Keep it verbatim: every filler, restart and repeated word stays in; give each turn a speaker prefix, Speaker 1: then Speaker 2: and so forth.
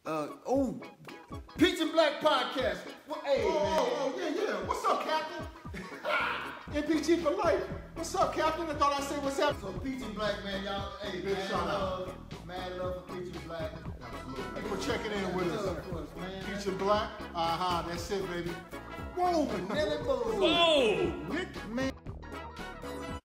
Speaker 1: Uh, oh, Peach and Black podcast. Well, hey,
Speaker 2: oh,
Speaker 1: man.
Speaker 2: oh, oh, yeah, yeah. What's up, Captain? M P G for life. What's up, Captain? I thought I said what's up.
Speaker 1: So Peach and Black, man, y'all, hey,
Speaker 2: Big
Speaker 1: man,
Speaker 2: shout
Speaker 1: love, mad love for Peach and Black.
Speaker 2: Thank you for checking in with us.
Speaker 1: Of course, man.
Speaker 2: Peach and Black. Uh-huh, that's it, baby. Whoa,
Speaker 1: Nelly Boom.
Speaker 3: Whoa!
Speaker 2: Nick, man.